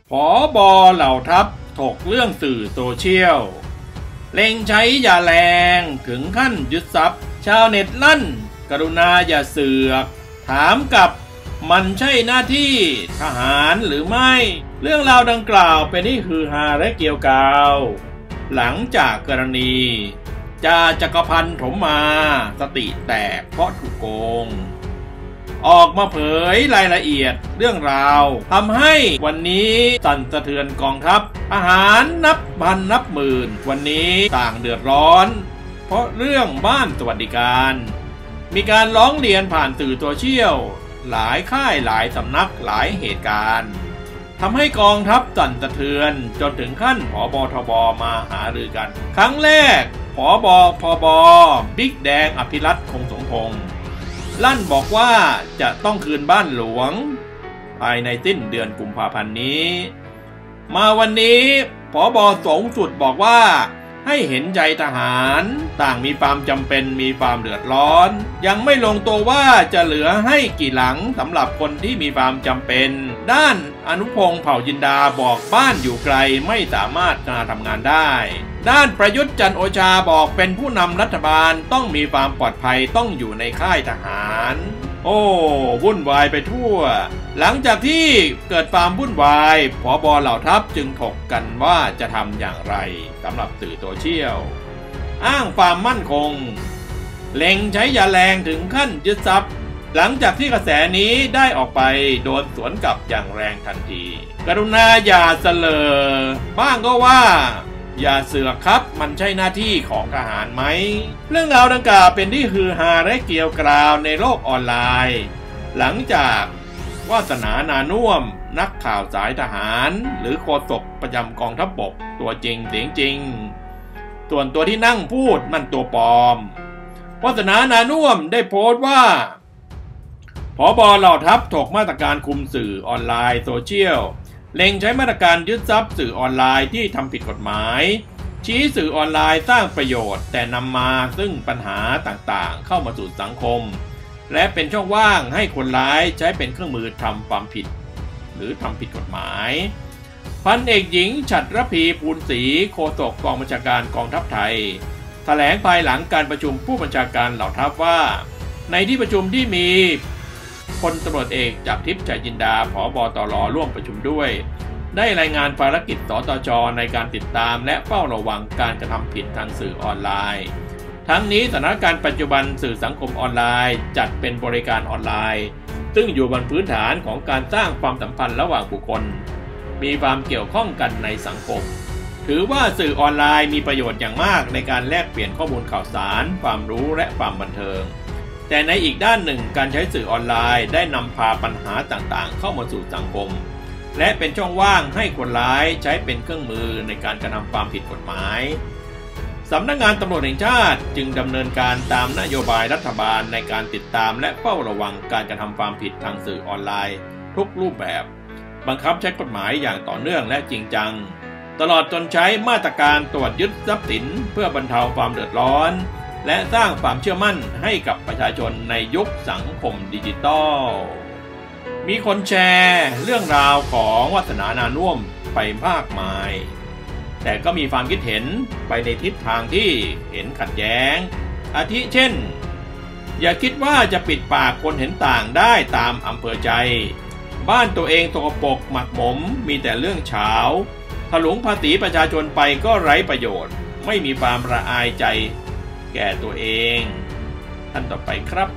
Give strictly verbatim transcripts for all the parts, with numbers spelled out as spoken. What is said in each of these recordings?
ผบ.เหล่าทัพถกเรื่องสื่อโซเชียลเล็งใช้อย่าแรงถึงขั้นยึดทรัพย์ชาวเน็ตลั่นกรุณาอย่าเสือกถามกับมันใช่หน้าที่ทหารหรือไม่เรื่องราวดังกล่าวเป็นที่ฮือฮาและเกี่ยวกาวหลังจากกรณีจ่าจักรพันธ์ถมมาสติแตกเพราะถูกโกงออกมาเผยรายละเอียดเรื่องราวทำให้วันนี้สั่นสะเทือนกองทัพทหารนับพันนับหมื่นวันนี้ต่างเดือดร้อนเพราะเรื่องบ้านสวัสดิการมีการร้องเรียนผ่านสื่อโซเชียลหลายค่ายหลายสำนักหลายเหตุการณ์ทำให้กองทัพสั่นสะเทือนจนถึงขั้นผบ.ทบ.มาหารือกันครั้งแรกผบ.พบ.บิ๊กแดงอภิรัตน์คงสมพงษ์ลั่นบอกว่าจะต้องคืนบ้านหลวงภายในสิ้นเดือนกุมภาพันธ์นี้มาวันนี้ผบ.สูงสุดบอกว่าให้เห็นใจทหารต่างมีความจำเป็นมีความเดือดร้อนยังไม่ลงตัวว่าจะเหลือให้กี่หลังสำหรับคนที่มีความจำเป็นด้านอนุพงษ์เผ่าจินดาบอกบ้านอยู่ไกลไม่สามารถมาทำงานได้ด้านประยุทธ์จันทร์โอชาบอกเป็นผู้นำรัฐบาลต้องมีความปลอดภัยต้องอยู่ในค่ายทหารโอ้วุ่นวายไปทั่วหลังจากที่เกิดความวุ่นวายผบ.เหล่าทัพจึงถกกันว่าจะทำอย่างไรสำหรับสื่อโซเชียลอ้างความมั่นคงเล็งใช้ยาแรงถึงขั้นยึดทรัพย์หลังจากที่กระแสนี้ได้ออกไปโดนสวนกลับอย่างแรงทันทีกรุณาอย่าเสลอบ้างก็ว่าอย่าเสือกครับมันใช่หน้าที่ของทหารไหมเรื่องราวดังกล่าวเป็นที่ฮือฮาและเกี่ยวกราวในโลกออนไลน์หลังจากวาสนานานุ่มนักข่าวสายทหารหรือโฆษกประจำกองทัพบกตัวจริงเสียงจริงส่วนตัวที่นั่งพูดมันตัวปลอมวาสนานานุ่มได้โพสต์ว่าผบ.เหล่าทัพถกมาตรการคุมสื่อออนไลน์โซเชียลเล็งใช้มาตรการยึดทรัพย์สื่อออนไลน์ที่ทำผิดกฎหมายชี้สื่อออนไลน์สร้างประโยชน์แต่นำมาซึ่งปัญหาต่างๆเข้ามาสู่สังคมและเป็นช่องว่างให้คนร้ายใช้เป็นเครื่องมือทำความผิดหรือทำผิดกฎหมายพันเอกหญิงฉัตรพีภูลศรีโฆษกกองบัญชาการกองทัพไทยแถลงภายหลังการประชุมผู้บัญชาการเหล่าทัพว่าในที่ประชุมที่มีพลตำรวจเอกจากทิพย์ชัยจินดาผบ.ตร.ร่วมประชุมด้วยได้รายงานภารกิจสตช.ในการติดตามและเฝ้าระวังการกระทำผิดทางสื่อออนไลน์ทั้งนี้สถานการณ์ปัจจุบันสื่อสังคมออนไลน์จัดเป็นบริการออนไลน์ซึ่งอยู่บนพื้นฐานของการสร้างความสัมพันธ์ระหว่างบุคคลมีความเกี่ยวข้องกันในสังคมถือว่าสื่อออนไลน์มีประโยชน์อย่างมากในการแลกเปลี่ยนข้อมูลข่าวสารความรู้และความบันเทิงแต่ในอีกด้านหนึ่งการใช้สื่อออนไลน์ได้นำพาปัญหาต่างๆเข้ามาสู่สังคมและเป็นช่องว่างให้คนร้ายใช้เป็นเครื่องมือในการกระทำความผิดกฎหมายสำนักงานตำรวจแห่งชาติจึงดำเนินการตามนโยบายรัฐบาลในการติดตามและเฝ้าระวังการกระทำความผิดทางสื่อออนไลน์ทุกรูปแบบบังคับใช้กฎหมายอย่างต่อเนื่องและจริงจังตลอดจนใช้มาตรการตรวจยึดทรัพย์สินเพื่อบรรเทาความเดือดร้อนและสร้างความเชื่อมั่นให้กับประชาชนในยุคสังคมดิจิตอลมีคนแชร์เรื่องราวของวาสนานานุ่มไปมากมายแต่ก็มีความคิดเห็นไปในทิศทางที่เห็นขัดแย้งอาทิเช่นอย่าคิดว่าจะปิดปากคนเห็นต่างได้ตามอำเภอใจบ้านตัวเองสกปรกหมักหมมมีแต่เรื่องเฉาถลุงภาษีประชาชนไปก็ไร้ประโยชน์ไม่มีความละอายใจแก่ตัวเองท่านต่อไปครับ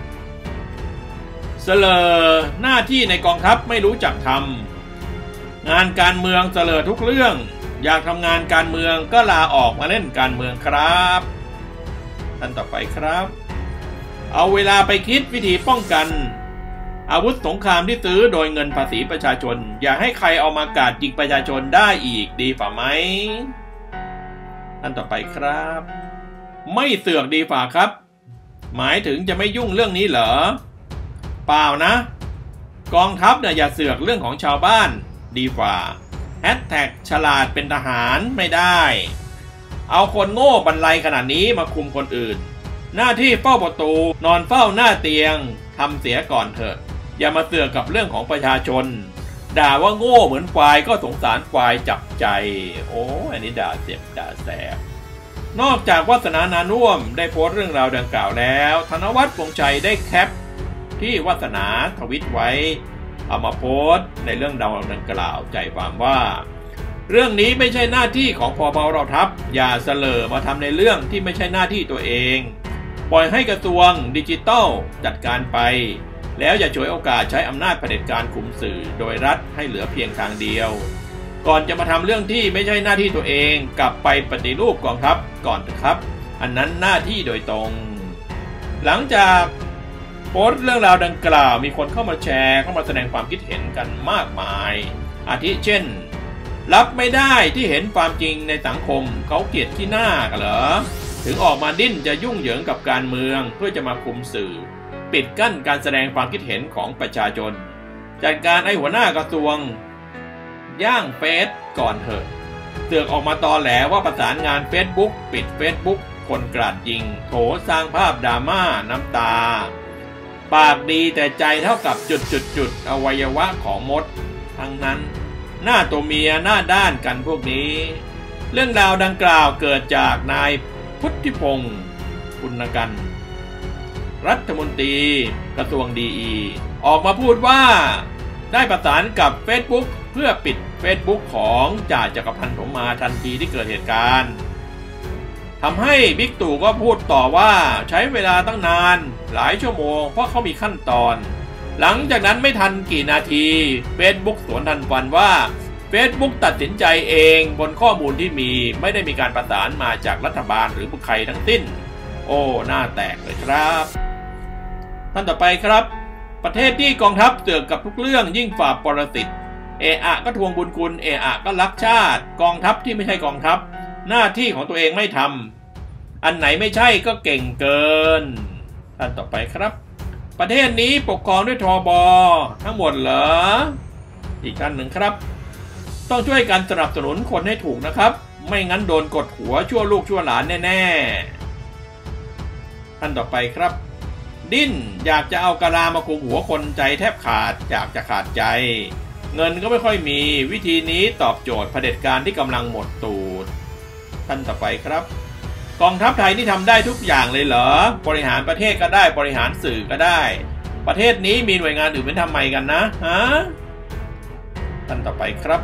เสลอหน้าที่ในกองทัพไม่รู้จักทำงานการเมืองเสลอทุกเรื่องอยากทำงานการเมืองก็ลาออกมาเล่นการเมืองครับท่านต่อไปครับเอาเวลาไปคิดวิธีป้องกันอาวุธสงครามที่ซื้อโดยเงินภาษีประชาชนอย่าให้ใครเอามากราดยิงประชาชนได้อีกดีฝ่าไหมท่านต่อไปครับไม่เสือกดีฝ่าครับหมายถึงจะไม่ยุ่งเรื่องนี้เหรอเปล่านะกองทัพเนี่ยอย่าเสือกเรื่องของชาวบ้านดีฝ่าแฮชแท็กฉลาดเป็นทหารไม่ได้เอาคนโง่บรรลัยขนาดนี้มาคุมคนอื่นหน้าที่เฝ้าประตูนอนเฝ้าหน้าเตียงทำเสียก่อนเถอะอย่ามาเสือกกับเรื่องของประชาชนด่าว่าโง่เหมือนควายก็สงสารควายจับใจโอ้อันนี้ด่าเจ็บด่าแสบนอกจากวาสนานานุ่มได้โพสต์เรื่องราวดังกล่าวแล้วธนวัฒน์ วงศ์ชัยได้แคปที่วาสนาทวิตไว้เอามาโพสต์ในเรื่องราวดังกล่าวใจความว่าเรื่องนี้ไม่ใช่หน้าที่ของพบเราทัพอย่าเสลอมาทำในเรื่องที่ไม่ใช่หน้าที่ตัวเองปล่อยให้กระทรวงดิจิทัลจัดการไปแล้วอย่าฉวยโอกาสใช้อำนาจเผด็จการคุมสื่อโดยรัฐให้เหลือเพียงทางเดียวก่อนจะมาทำเรื่องที่ไม่ใช่หน้าที่ตัวเองกลับไปปฏิรูปกองทัพก่อนเถอะครับอันนั้นหน้าที่โดยตรงหลังจากโพสต์เรื่องราวดังกล่าวมีคนเข้ามาแชร์เข้ามาแสดงความคิดเห็นกันมากมายอาทิเช่นรับไม่ได้ที่เห็นความจริงในสังคมเขาเกลียดขี้หน้ากันเหรอถึงออกมาดิ้นจะยุ่งเหยิงกับการเมืองเพื่อจะมาคุมสื่อปิดกั้นการแสดงความคิดเห็นของประชาชนจัดการไอ้หัวหน้ากระทรวงย่างเฟซก่อนเถอะเสือกออกมาตอแหลว่าประสานงาน Facebook ปิด Facebook คนกราดยิงโถสร้างภาพดราม่าน้ำตาปากดีแต่ใจเท่ากับจุดจุดจุดอวัยวะของมดทั้งนั้นหน้าตัวเมียหน้าด้านกันพวกนี้เรื่องราวดังกล่าวเกิดจากนายพุทธิพงศ์ปุณกันรัฐมนตรีกระทรวงดีอีออกมาพูดว่าได้ประสานกับ Facebook เพื่อปิด Facebook ของจ่าจักรพันธ์ถมมาทันทีที่เกิดเหตุการณ์ทำให้บิ๊กตู่ก็พูดต่อว่าใช้เวลาตั้งนานหลายชั่วโมงเพราะเขามีขั้นตอนหลังจากนั้นไม่ทันกี่นาที Facebook สวนทันควันว่า Facebook ตัดสินใจเองบนข้อมูลที่มีไม่ได้มีการประสานมาจากรัฐบาลหรือผู้ใครทั้งสิ้นโอ้หน้าแตกเลยครับท่านต่อไปครับประเทศที่กองทัพเสือกกับทุกเรื่องยิ่งฝ่าปรสิตเอะอะก็ทวงบุญคุณเอะอะก็รักชาติกองทัพที่ไม่ใช่กองทัพหน้าที่ของตัวเองไม่ทำอันไหนไม่ใช่ก็เก่งเกินท่านต่อไปครับประเทศนี้ปกครองด้วยทบทั้งหมดเหรออีกท่านหนึ่งครับต้องช่วยกันสนับสนุนคนให้ถูกนะครับไม่งั้นโดนกดหัวชั่วลูกชั่วหลานแน่ๆท่านต่อไปครับดิ้นอยากจะเอากะลามาคุมหัวคนใจแทบขาดอยากจะขาดใจเงินก็ไม่ค่อยมีวิธีนี้ตอบโจทย์เผด็จการที่กำลังหมดตูดท่านต่อไปครับกองทัพไทยนี่ทำได้ทุกอย่างเลยเหรอบริหารประเทศก็ได้บริหารสื่อก็ได้ประเทศนี้มีหน่วยงานอื่นเป็นทำไมกันนะฮะท่านต่อไปครับ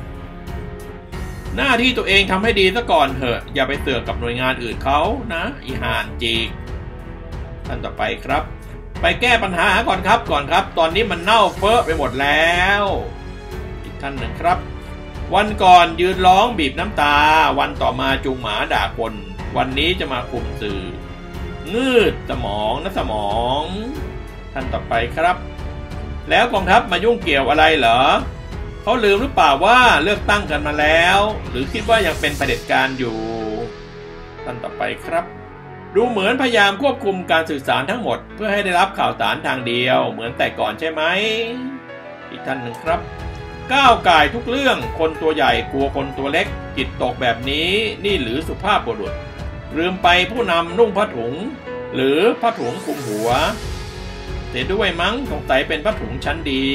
หน้าที่ตัวเองทำให้ดีซะก่อนเถอะอย่าไปเสือกกับหน่วยงานอื่นเขานะอีห่านจีกท่านต่อไปครับไปแก้ปัญหาก่อนครับก่อนครับตอนนี้มันเน่าเฟ้อไปหมดแล้วอีกท่านหนึ่งครับวันก่อนยืนร้องบีบน้ำตาวันต่อมาจูงหมาด่าคนวันนี้จะมาคุมสื่องืดสมองนะสมองท่านต่อไปครับแล้วกองทัพมายุ่งเกี่ยวอะไรเหรอเขาลืมหรือเปล่าว่าเลือกตั้งกันมาแล้วหรือคิดว่ายังเป็นเผด็จการอยู่ท่านต่อไปครับดูเหมือนพยายามควบคุมการสื่อสารทั้งหมดเพื่อให้ได้รับข่าวสารทางเดียวเหมือนแต่ก่อนใช่ไหมอีกท่านหนึ่งครับก้าวก่ายทุกเรื่องคนตัวใหญ่กลัวคนตัวเล็กจิตตกแบบนี้นี่หรือสุภาพบุรุษลืมไปผู้นำนุ่งผ้าถุงหรือผ้าถุงคลุมหัวเสียด้วยมั้งสงสัยเป็นผ้าถุงชั้นดี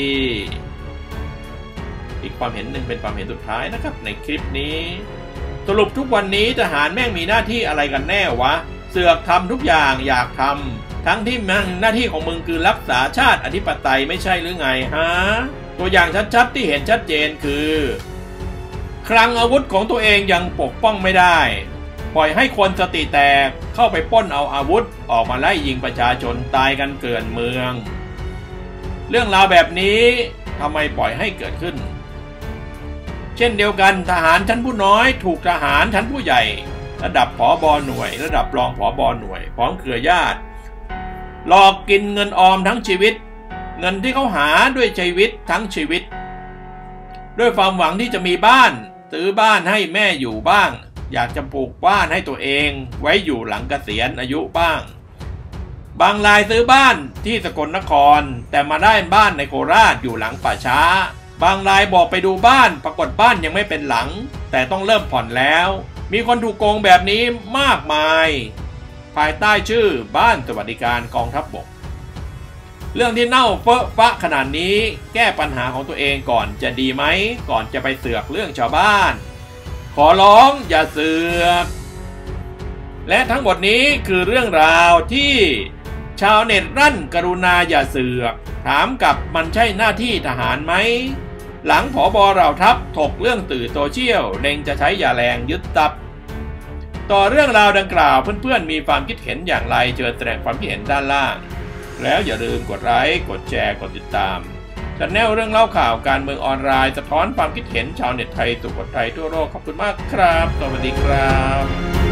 อีกความเห็นหนึ่งเป็นความเห็นสุดท้ายนะครับในคลิปนี้สรุปทุกวันนี้ทหารแม่งมีหน้าที่อะไรกันแน่วะเสือกทำทุกอย่างอยากทำทั้งที่มันหน้าที่ของมึงคือรักษาชาติอธิปไตยไม่ใช่หรือไงฮะตัวอย่างชัดๆที่เห็นชัดเจนคือคลังอาวุธของตัวเองยังปกป้องไม่ได้ปล่อยให้คนสติแตกเข้าไปปล้นเอาอาวุธออกมาไล่ยิงประชาชนตายกันเกลื่อนเมืองเรื่องราวแบบนี้ทำไมปล่อยให้เกิดขึ้นเช่นเดียวกันทหารชั้นผู้น้อยถูกทหารชั้นผู้ใหญ่ระดับผบ.หน่วยระดับรองผบ.หน่วยพร้อมเครือญาติหลอกกินเงินออมทั้งชีวิตเงินที่เขาหาด้วยชีวิตทั้งชีวิตด้วยความหวังที่จะมีบ้านซื้อบ้านให้แม่อยู่บ้างอยากจะปลูกบ้านให้ตัวเองไว้อยู่หลังเกษียณอายุบ้างบางรายซื้อบ้านที่สกลนครแต่มาได้บ้านในโคราชอยู่หลังป่าช้าบางรายบอกไปดูบ้านปรากฏบ้านยังไม่เป็นหลังแต่ต้องเริ่มผ่อนแล้วมีคนถูกโกงแบบนี้มากมายภายใต้ชื่อบ้านสวัสดิการกองทัพบกเรื่องที่เน่าเฟอะฟะขนาดนี้แก้ปัญหาของตัวเองก่อนจะดีไหมก่อนจะไปเสือกเรื่องชาวบ้านขอร้องอย่าเสือกและทั้งหมดนี้คือเรื่องราวที่ชาวเน็ตรั่นกรุณาอย่าเสือกถามกับมันใช่หน้าที่ทหารไหมหลังผบ.เหล่าทัพถกเรื่องสื่อโซเชียลเล็งจะใช้ยาแรงยึดทรัพย์ต่อเรื่องราวดังกล่าวเพื่อนๆมีความคิดเห็นอย่างไรเชิญแสดงความคิดเห็นด้านล่างแล้วอย่าลืมกดไลค์กดแชร์กดติดตามช่องแนลเรื่องเล่าข่าวการเมืองออนไลน์สะท้อนความคิดเห็นชาวเน็ตไทยสู่คนไทยทั่วโลกขอบคุณมากครับสวัสดีครับ